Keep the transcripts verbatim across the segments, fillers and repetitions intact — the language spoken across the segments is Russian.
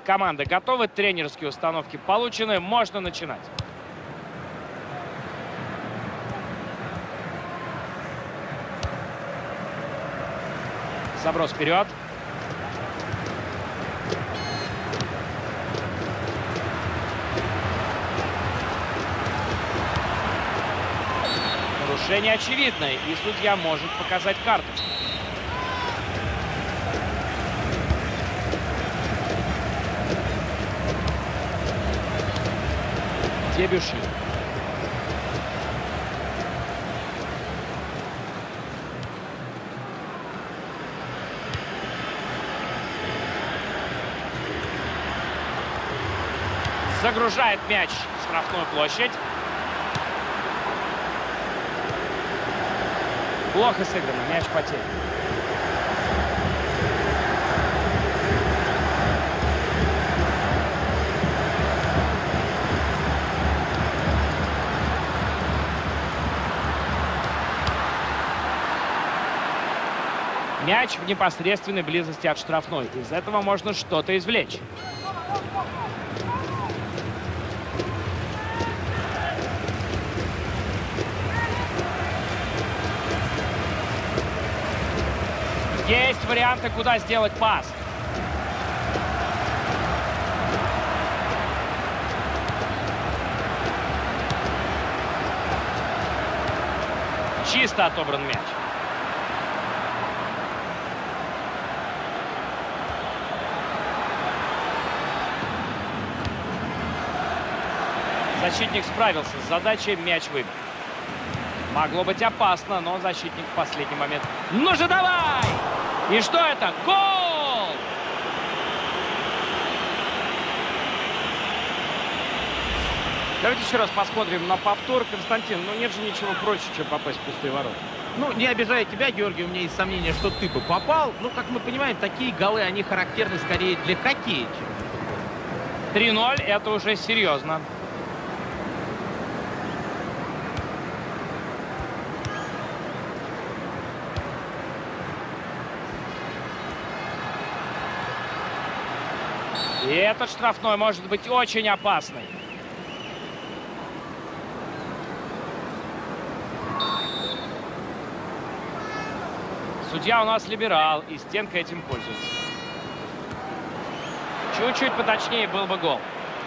команды готовы, тренерские установки получены, можно начинать. Заброс вперед. Нарушение очевидное, и судья может показать карту. Дебюши. Загружает мяч в штрафную площадь. Плохо сыграно, мяч потерян. Мяч в непосредственной близости от штрафной. Из этого можно что-то извлечь. Есть варианты, куда сделать пас. Чисто отобран мяч. Защитник справился с задачей, мяч выбил. Могло быть опасно, но защитник в последний момент. Ну же давай! И что это? Гол! Давайте еще раз посмотрим на повтор. Константин, ну нет же ничего проще, чем попасть в пустые ворота. Ну, не обижая тебя, Георгий, у меня есть сомнение, что ты бы попал. Ну, как мы понимаем, такие голы, они характерны скорее для хоккея. три ноль, это уже серьезно. И этот штрафной может быть очень опасный. Судья у нас либерал, и стенка этим пользуется. Чуть-чуть поточнее был бы гол.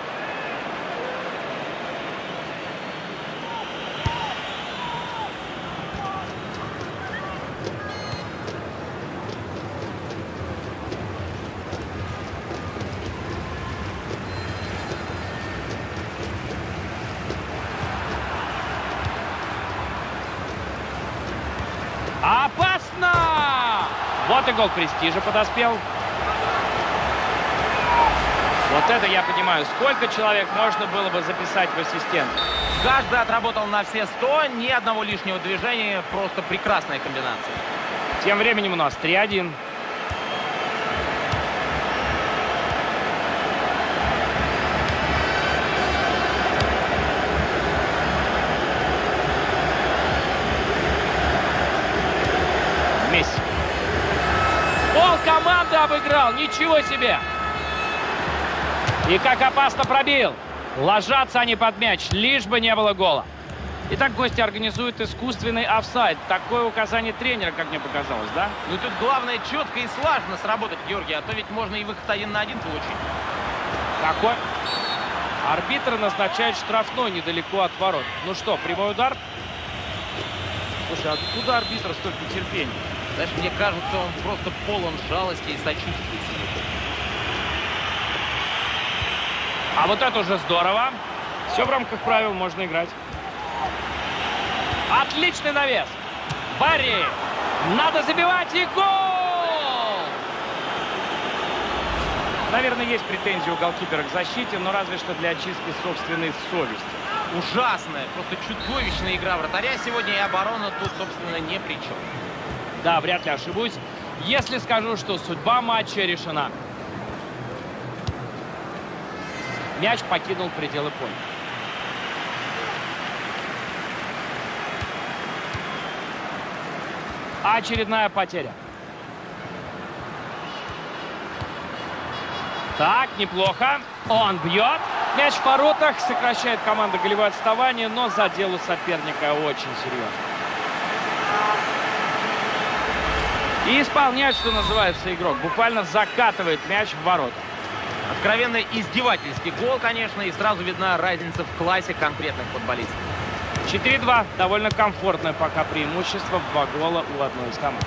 Опасно! Вот и гол престижа подоспел. Вот это я понимаю. Сколько человек можно было бы записать в ассистент? Каждый отработал на все сто, ни одного лишнего движения. Просто прекрасная комбинация. Тем временем у нас три один. Месси. Пол команды обыграл. Ничего себе. И как опасно пробил. Ложатся они под мяч, лишь бы не было гола. Итак, гости организуют искусственный офсайд. Такое указание тренера, как мне показалось, да? Ну тут главное четко и слаженно сработать, Георгий, а то ведь можно и выход один на один получить. Какой? Арбитр назначает штрафной недалеко от ворот. Ну что, прямой удар? Слушай, откуда арбитр столько терпения? Знаешь, мне кажется, он просто полон жалости и сочувствия. А вот это уже здорово. Все в рамках правил, можно играть. Отличный навес. Барри. Надо забивать, и гол! Наверное, есть претензии у голкипера к защите, но разве что для очистки собственной совести. Ужасная, просто чудовищная игра вратаря сегодня, и оборона тут, собственно, не при чем. Да, вряд ли ошибусь, если скажу, что судьба матча решена. Мяч покинул пределы поля. Очередная потеря. Так, неплохо. Он бьет. Мяч в воротах. Сокращает команда голевое отставание, но задел у соперника очень серьезно. И исполняет, что называется, игрок. Буквально закатывает мяч в ворота. Откровенно издевательский гол, конечно, и сразу видна разница в классе конкретных футболистов. четыре-два. Довольно комфортное пока преимущество в два гола у одной из команд.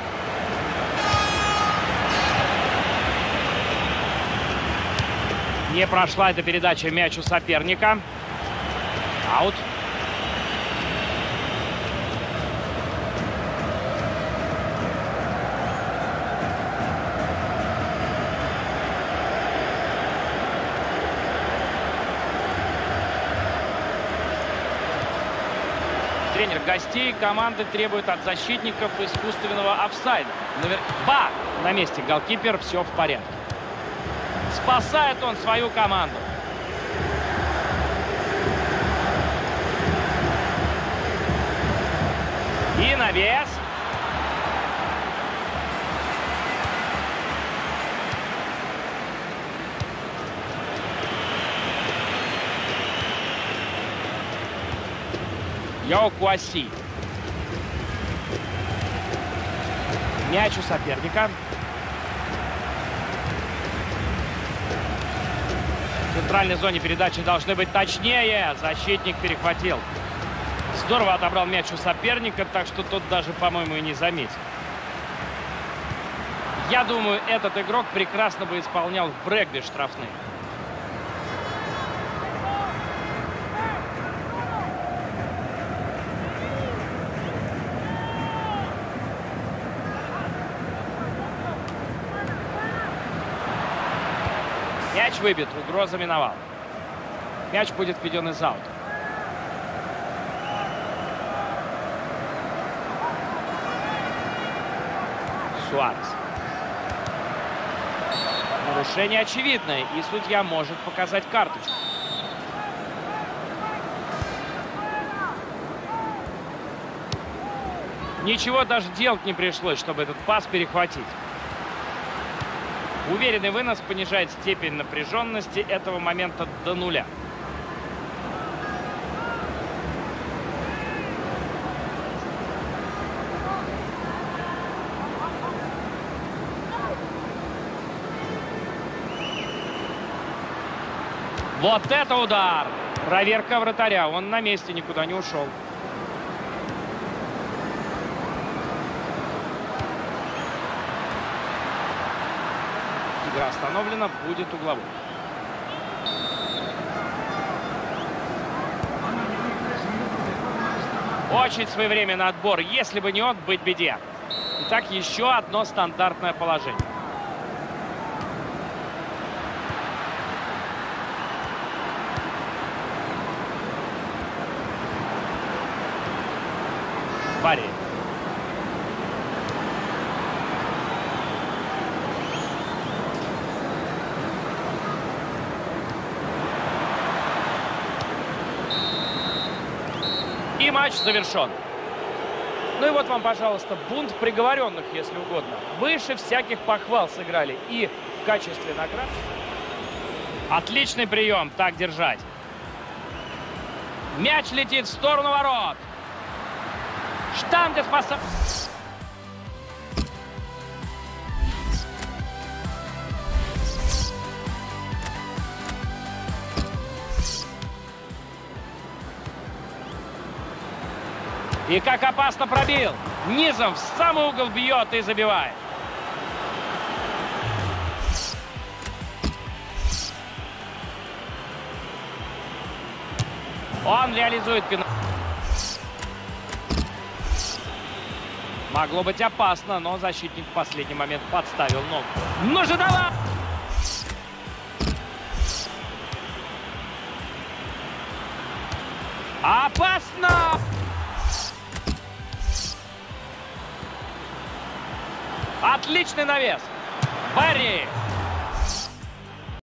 Не прошла эта передача, мяч у соперника. Аут. Тренер гостей команды требует от защитников искусственного офсайда. Навер... Ба! На месте голкипер, все в порядке. Спасает он свою команду. И навес. Яо Куаси. Мяч у соперника. В центральной зоне передачи должны быть точнее. Защитник перехватил. Здорово отобрал мяч у соперника, так что тот даже, по-моему, и не заметил. Я думаю, этот игрок прекрасно бы исполнял в регби штрафные. Мяч выбит, угроза миновала. Мяч будет введен из аута. Суарес. Нарушение очевидное, и судья может показать карточку. Ничего даже делать не пришлось, чтобы этот пас перехватить. Уверенный вынос понижает степень напряженности этого момента до нуля. Вот это удар! Проверка вратаря. Он на месте, никуда не ушел. Игра остановлена, будет угловой. Очень своевременный отбор. Если бы не он, быть беде. Итак, еще одно стандартное положение. Барри. И матч завершен. Ну и вот вам, пожалуйста, бунт приговоренных, если угодно. Выше всяких похвал сыграли. И в качестве наград... Отличный прием, так держать. Мяч летит в сторону ворот. Штанга спасает. И как опасно пробил. Низом в самый угол бьет и забивает. Он реализует пенальти. Могло быть опасно, но защитник в последний момент подставил ногу. Ну же давай! Опасно! Отличный навес. Барри.